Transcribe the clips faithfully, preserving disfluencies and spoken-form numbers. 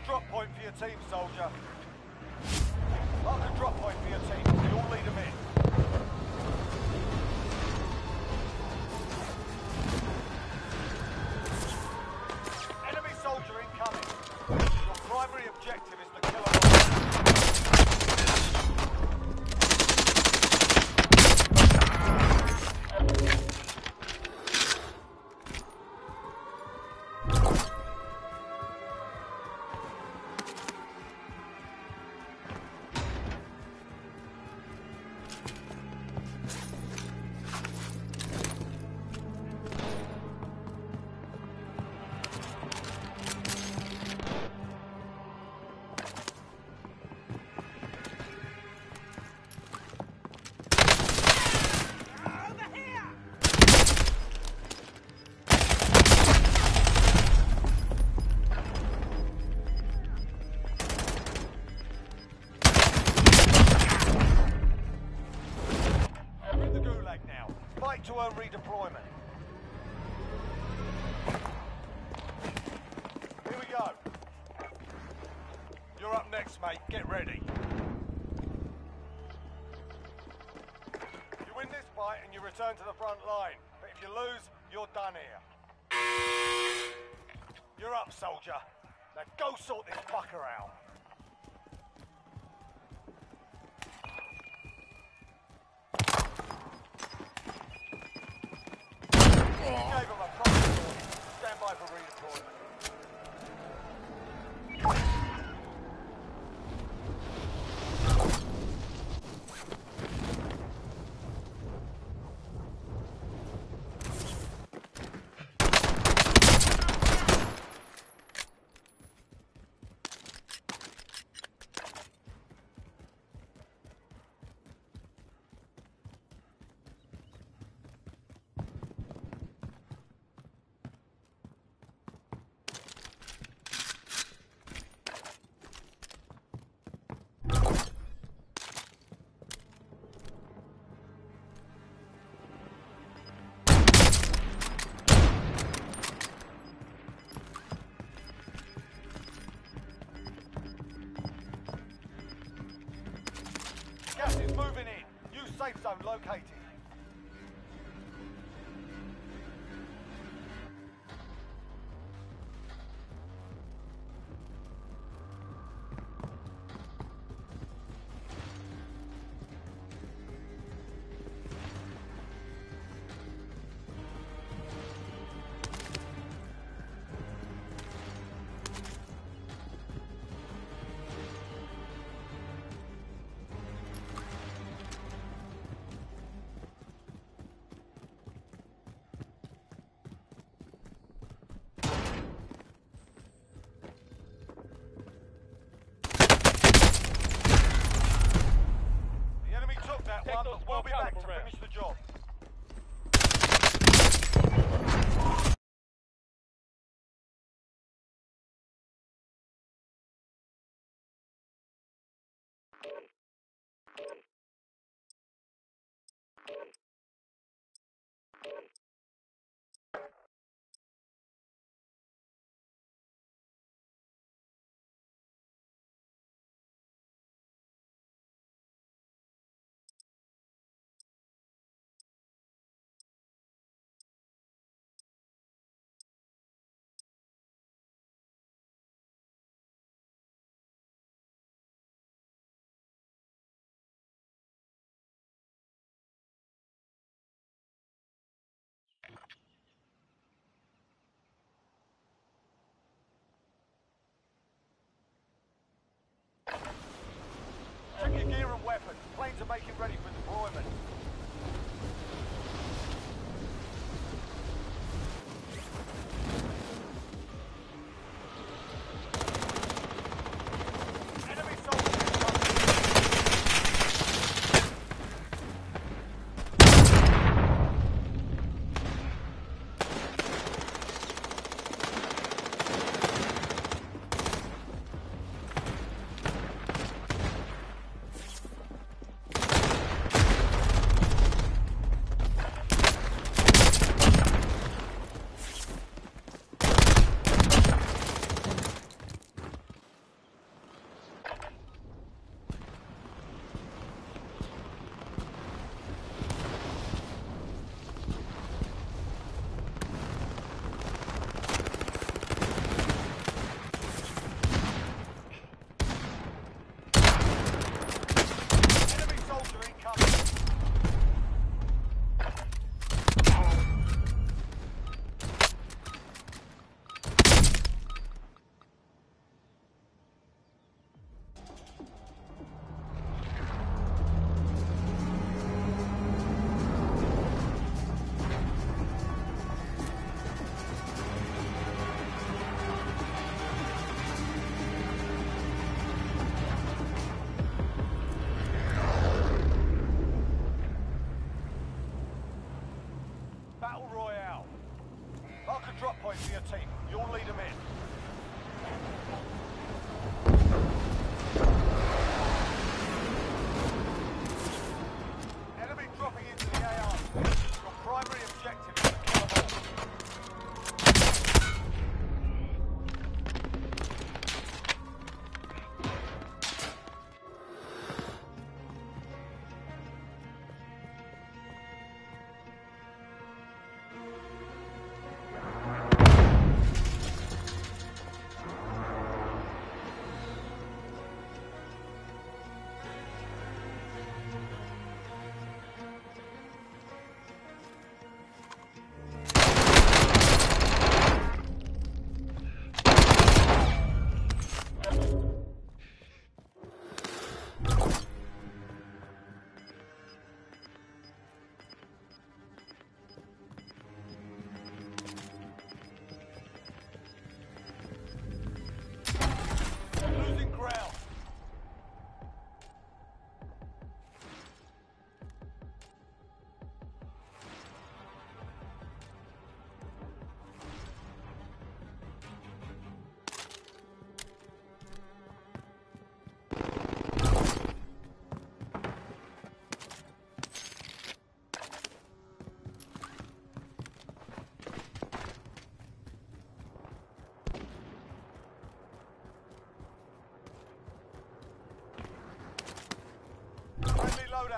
a drop point for your team, soldier. Mark a drop point for your team. We all lead them in. Enemy soldier incoming. Your primary objective is to kill them. To earn redeployment. Here we go. You're up next, mate. Get ready. You win this fight and you return to the front line. But if you lose, you're done here. You're up, soldier. Now go sort this fucker out. You gave him a proper warning. Stand by for redeployment. Gas is moving in. New safe zone located. One, but we'll be back to finish the job. Check your gear and weapons. Planes are making ready for deployment. Enemy soldiers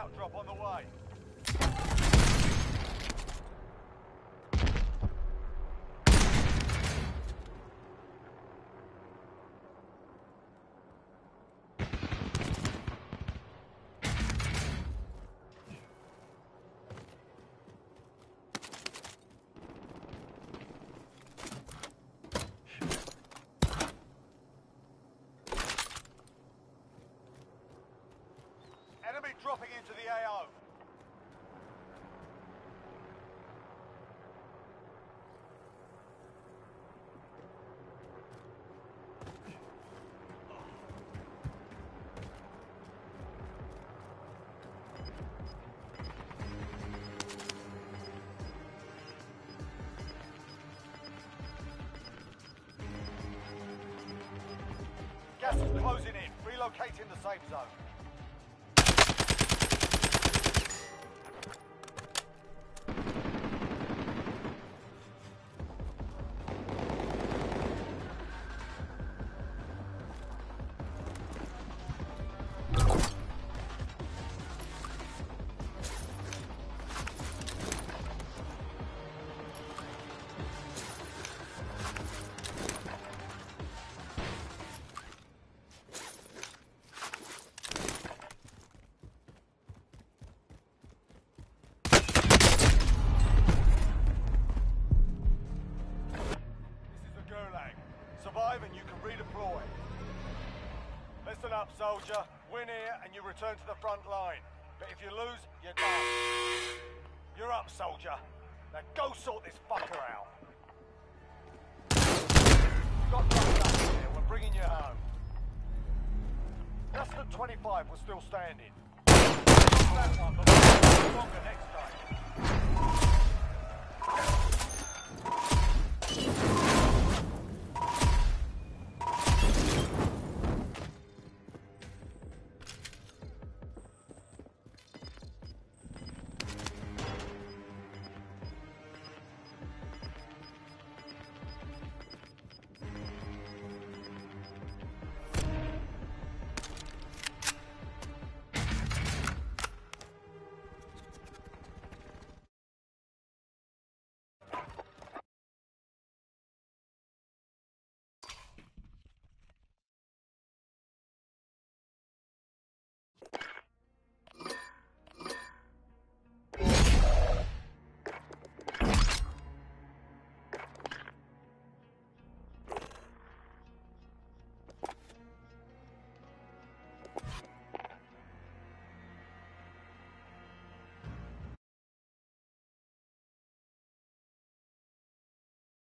buyout drop on the way. Enemy dropping into the A O. Gas is closing in. Relocating the safe zone. Survive and you can redeploy. Listen up, soldier. Win here and you return to the front line. But if you lose, you're done. You're up, soldier. Now go sort this fucker out. You got drugs up here. We're bringing you home. Less than twenty-five was still standing. That one, but we're stronger next